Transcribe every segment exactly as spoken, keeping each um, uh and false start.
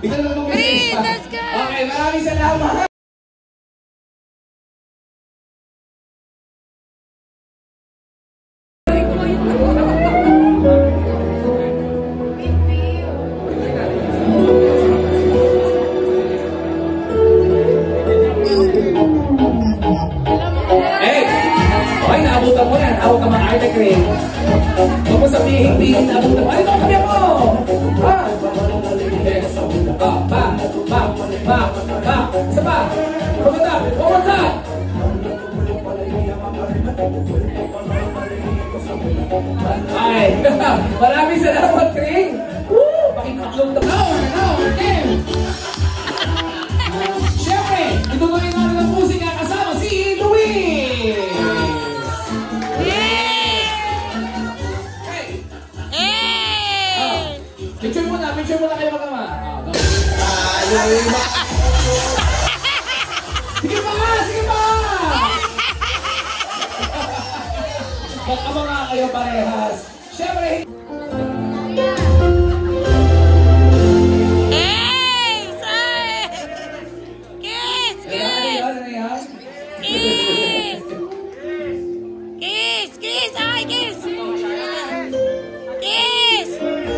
Ikaw na naman Hey, let's go! Okay, maraming salamat! Ay, naabutan mo yan. Ako ka mga arte cream. Huwag mo sabihin, hindi naabutan mo. Ay, ito kami mo! Ha? Ba, ba, ba, ba, ba. Isa pa. Pumunta. Pumunta. Ay, maraming salamat, Kring. Woo! Pakitaklong na. No, no, game! Siyempre, itutuloy natin ang musika kasama si Louie! Picture mo na, picture mo na kayo magkama. Sige pa nga, sige pa! Magkama nga kayo parehas. Siyempre, Hey! Say! Kiss! Kiss! Kiss! Kiss! Kiss! Ay, kiss! Kiss!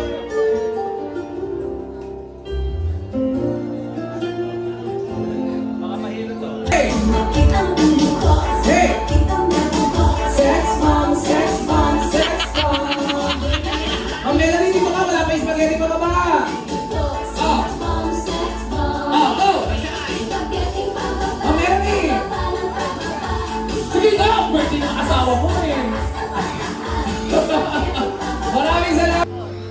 maraming salamat!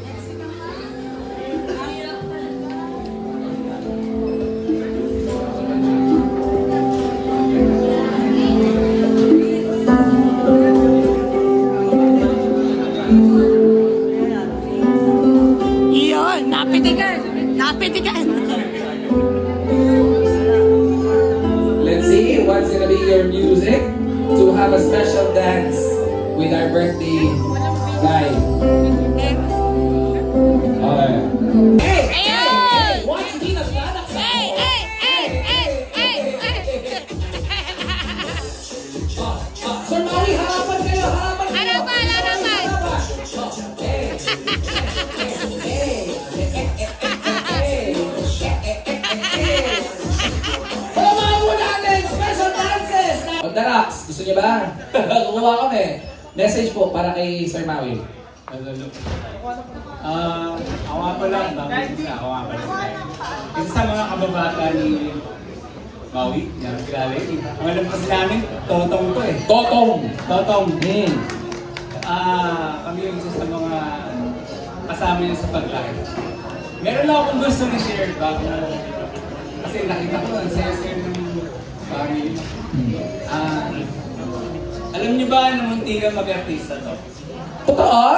Iyon! Napitigan! Napitigan! Let's see what's gonna be your music to have a special dance with our birthday guy. Okay. Hey! Ayun! Watch me naglalak sa Hey! Hey! Hey! Hey! Hey! Hey! Sir Maui, harapan kayo! Harapan kayo! Harapan! Harapan! Samahan mo natin! Special dances! Magdarax, gusto niyo ba? Kukuha kami. Message po para kay Sir Maui. Ah, awa ko lang, bakit isa awa ko lang. Isa sa mga kababata ni Maui, yan, kilala yun. Ang alam kasi namin, Totong to eh. Totong! Totong. Hmm. Ah, kami yung isa sa mga kasama niya sa paglaki. Meron lang akong gusto na share bago kasi nakita ko ang saya-saya ng family. Ah, alam niyo ba na munti ka mag-artista to? Totoo?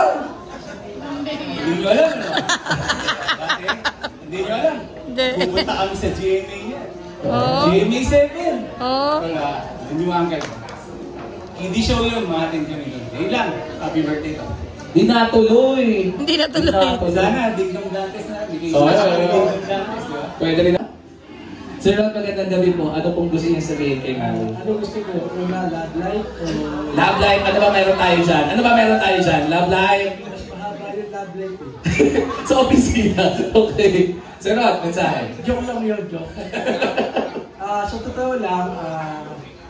Hindi nyo alam, no? Dati, hindi nyo alam. Hindi. Pupunta kami sa G M A niya. Oh. G M A seven. Oh. Wala, yun yung uncle ko. Hindi show yun, mga atin kami yun. Yun lang, happy birthday to. Di natuloy. Hindi natuloy. Sana, Dingdong Dantes na. Bigay Oo, sa oo, oo. Dingdong Dantes, di ba? Pwede rin na. Sir Rod, magandang gabi po. Ano pong gusto niya sabihin kay Maui? Ano gusto ko? Una, love life o... Love life. Ano ba meron tayo dyan? Ano ba meron tayo dyan? Love life? Mas mahaba yung love life eh. Sa opisina. Okay. Sir Rod, mensahe. Joke lang yun, joke. Ah, sa totoo lang, ah...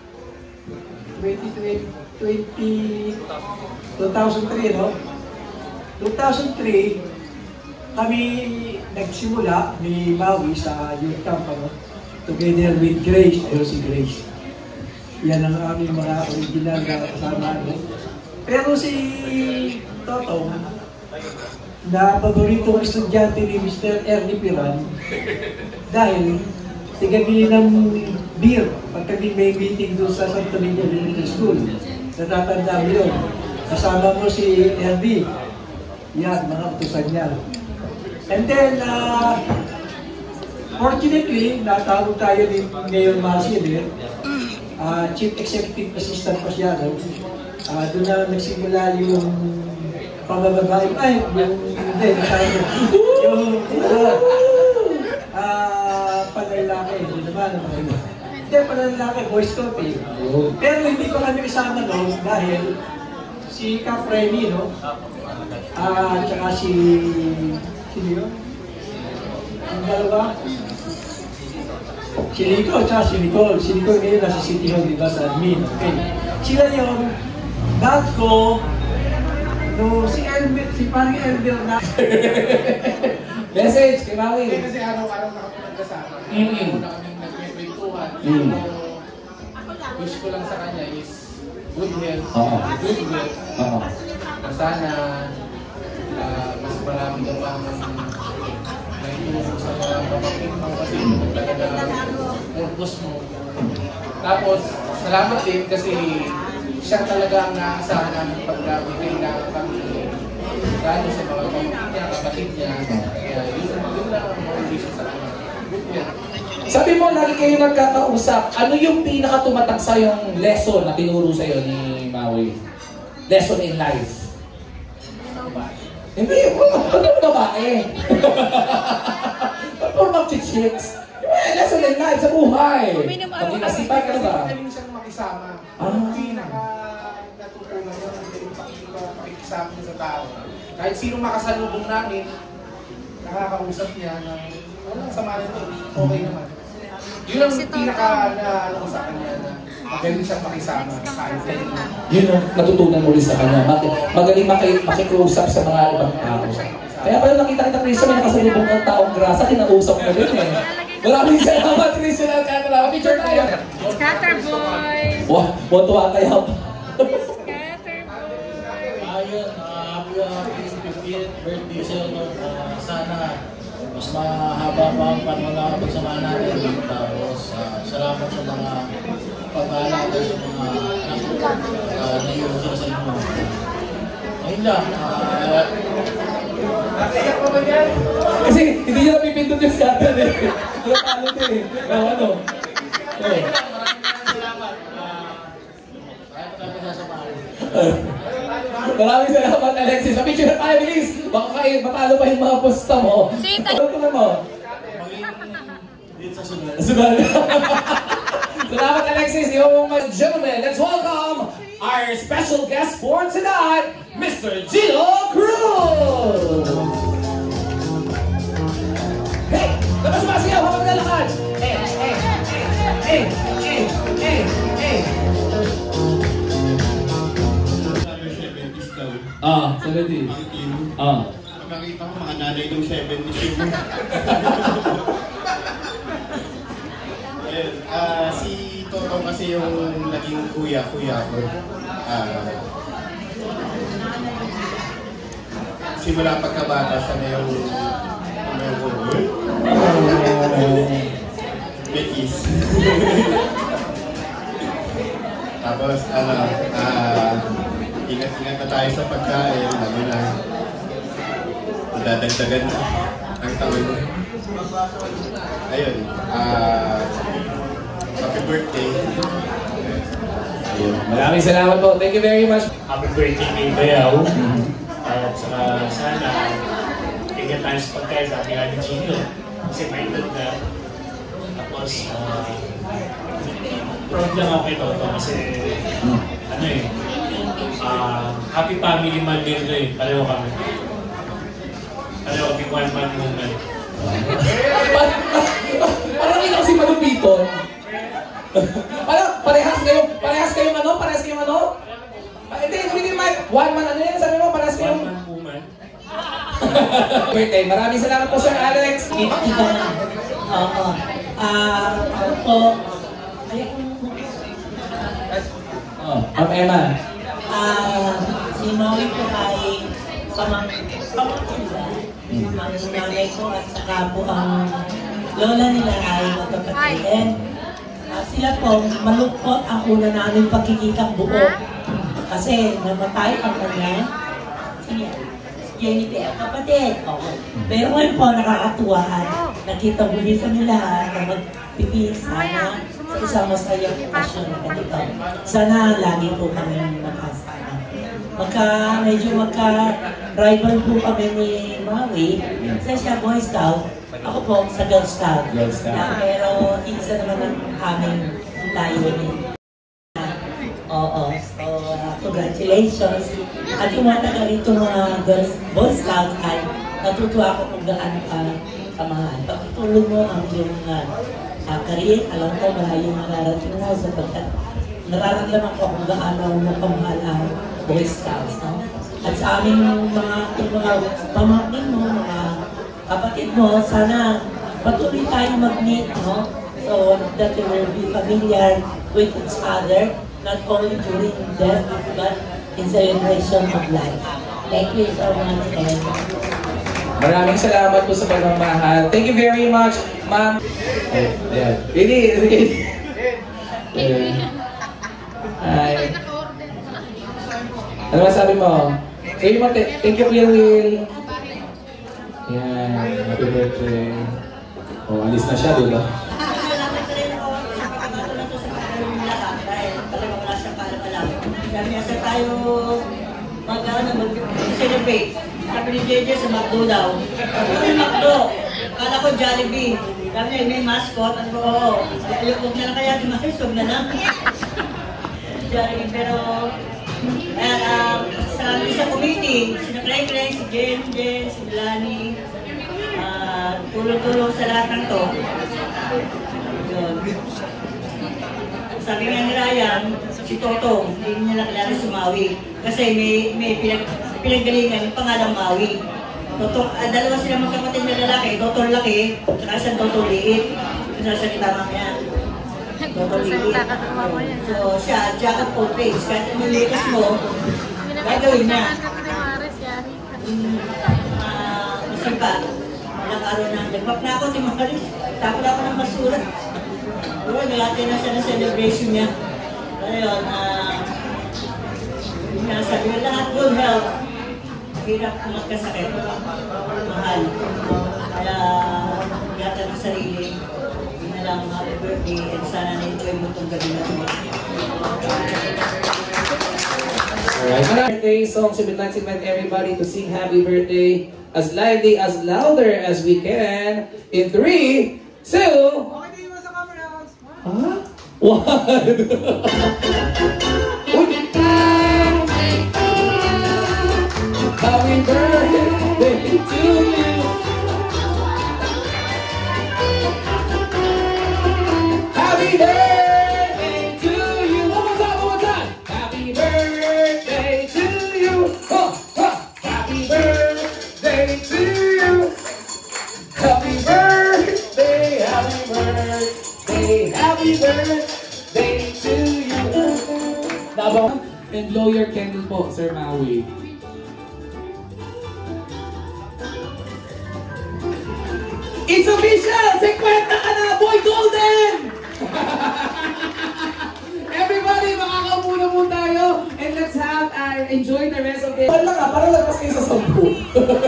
twenty twenty... two thousand three, no? two thousand three, kami nagsimula ni Maui sa youth camp, ano? Together with Grace, ayun si Grace. Yan ang aming mga original na kasama, ano? Pero si Totong, na paboritong estudyante ni Mister Ernie Piran, dahil tigabili ng beer pag kami may meeting doon sa Santo Niño Elementary School. Natatanda mo yun. Kasama mo si Ernie. Yan, mga utusan niya. And then, uh, fortunately, natawag tayo ni Mayor Marcel, uh, Chief Executive Assistant pa siya. No? Uh, doon na nagsimula yung pambababae. Ay, yung, hindi, yung, uh, ano ba yun? Hindi, pananalaki, boys ko, eh. Pero hindi pa kami kasama doon dahil si Cap Remy, no? Ah, tsaka si... Sino yun? Ang dalawa? Si Rico, tsaka si Nicole. Si Nicole ngayon nasa City Hall, di ba, sa admin. Okay. Sila yun, ba't ko, no, si Elmer, si parang Elmer na. Message kay Maui. Hindi kasi araw-araw na kami nagkasama. Mm-hmm. Una kami nagkikwentuhan. Mm. So, wish ko lang sa kanya is good health, Oo. good health. Oo. Na sana ah, mas marami ka pang naitulong sa mga pamangkin mo kasi ito talaga purpose mo. Tapos, salamat din kasi siya talaga ang naasahan namin pagka may kailangan kami lalo sa mga pamangkin niya, kapatid niya. Kaya yun, yun lang ang mga wish sa kanya. Good health. Sabi mo, lagi kayo nagkakausap. Ano yung pinaka-tumatak sa yung lesson na tinuro sa'yo ni Maui? Lesson in life. Hindi, ano yung babae? Puro mag-chicks. Lesson in life sa buhay. Uminom araw-araw. Maging masipag ka na ba? Magaling siyang makisama. Ah. Ang pinaka natutunan niya, magaling pakik- pakikisama niya sa tao. Kahit sino makasalubong namin, nakakausap niya na walang sama nito. Okay naman. Yun ang pinaka na ano ko sa kanya na magaling siyang makisama. Kahit ganyan. Yun ang natutunan mo rin sa kanya. Mag magaling maki makikusap sa mga ibang tao. Kaya pala nakita kita, Christian, may nakasalubong ng taong grasa, kinausap mo rin eh. Maraming salamat, Christian. Kaya picture tayo. Scatter boys! Wah, buwan-tuwa tayo. Scatter boys! Ayun, uh, happy happy fiftieth birthday sa'yo, Lord. Uh, sana mas mahaba pa ang panahon na pagsamahan natin. Tapos, uh, salamat sa mga pag-aalaga sa mga anak uh, na user sa inyo. Ayun lang. Uh, Nakaiyak pa ba yan? Kasi hindi niya napipindot yung scatter eh. Ano palo ito eh. O ano? Oh. salamat. Uh, kaya pa tayo sasamahan. Maraming salamat, Alexis. Sa picture na tayo, bilis. Baka kayo, matalo pa yung mga posta mo. Sweet. Ano ko na mo? Dito sa sunod. Sugal. Salamat, Alexis. Yung mga gentlemen, let's welcome our special guest for tonight, Mister Gino Cruz! Hey! Labas ba siya? Habang nalakad! Hey! Hey! Hey! Hey! Hey! Hey! seventies daw. Ah, seventy. Ang team. Ah. Nakakita ko mga nanay ng seventies yun. Ayun, ah, si Toto kasi yung naging kuya-kuya ko. Ah, simula pagkabata siya na yung may kiss. Tapos, ano, ah, ingat-ingat na tayo sa pagkain, lalo na dadagdagan na ang taon. Ayun, ah, happy birthday. Ayun. Maraming salamat po. Thank you very much. Happy birthday kay Bayaw. At saka sana tingnan tayo sa pagkain, sabi nga ni Gino. Kasi may edad na. Tapos, uh, proud lang ako kay Toto kasi ano eh, uh, happy family man din ito eh. Pareho kami. Pareho kami one man woman. Parang hindi ako si Malupiton. Parang parehas kayo, parehas kayong ano? Parehas kayong ano? Ah, Hindi, hindi Mike. One man, ano yun? Sabi mo, parehas One kayong... man woman. Birthday. Maraming salamat po, Sir Alex. Ikaw na. Oo. Ah, ako po. Ay, Oh, Ma'am Emma. ah, si Maui po ay pamangkin ba? Ang nanay ko at saka po ang lola nila ay magkapatid. And ah, sila po, malungkot ang una namin pagkikitang buo. Kasi namatay ang kanya. Siya. Jennifer, kapatid. Oo. Pero ngayon po, nakakatuwa. Nakita muli kami lahat na magpipili sana sa isang masayang okasyon na ganito. Sana lagi po kami makasama. Magka, medyo magka-rival po kami ni Maui. Kasi siya Boy Scout, Ako po sa Girl Scout. Girl Scout. Na, pero isa naman ang aming layunin. Oo. So, uh, congratulations. At yung mga taga rito mga Girls, Boy Scouts ay natutuwa ako kung gaano ka kamahal. Pagtulong mo ang iyong uh, uh, career, alam ko maraming mararating mo sapagkat nararamdaman ko kung gaano mo kamahal ang Boy Scouts. No? At sa aming mga, yung mga pamangkin mo, mga kapatid mo, sana patuloy tayo mag-meet, no? So that we will be familiar with each other, not only during death, but in celebration of life. Thank you so much, and Maraming salamat po sa pagmamahal. Thank you very much, ma'am. Ay, ayan. Ini, ini. Ayan. Ay. Ano masabi mo? Sige mo, thank you, Kuya Will. Ayan, happy birthday. Oh, alis na siya, di ba? salamat ka rin ako sa pagkakataon na to sa pagkakataon lahat dahil talagang wala siyang kaalam-alam. Sabi niya sa tayo mag-ano, mag-celebrate. Sabi ni J J sa McDo daw. Sabi ko yung McDo. Kala ko Jollibee. Sabi niya may mascot. Sabi ko, oo. Huwag na lang kaya, tumakis, huwag na lang. Jollibee, pero uh, uh, sa isang committee, si Cray Cray, si Jen Jen, si Melanie, uh, tulong-tulong sa lahat ng to. Yun. Sabi nga ni Ryan, si Totong, hindi niya nakilala si Maui. Kasi may, may pinag, pinaggalingan yung pangalang Maui. Totong, uh, dalawa sila magkapatid na lalaki, Doctor Laki, saka isang Doctor Liit. Yung sasalita mamaya. Doctor Liit. So siya, jack of all trades. Kahit anong likas mo, gagawin niya. Uh, masipag. Walang araw na. Nagpap na ako ni Maris. Tapos ako ng basura. Pero nilati na siya ng celebration niya. Ngayon, uh, sabi ko lahat good health. Hirap kung magkasakit. Mahal. Kaya ingatan ng sarili. Yun na lang, happy birthday. And sana na-enjoy mo itong gabi na ito. Alright, birthday song. So we'd like to invite everybody to sing happy birthday as lively, as louder as we can. In three, two, huh? One. Happy birthday to you. Happy birthday to you. One more time, one more time. Happy birthday to you. Huh, huh. Happy birthday to you. Happy birthday, happy birthday, happy birthday to you. Dabang and blow your candle po, Sir Maui. It's official! Sekwenta ka na, Boy Golden! Everybody, makakaupo na po tayo and let's have, uh, enjoy the rest of the... Parang lang, parang lagpas kayo sa sampu.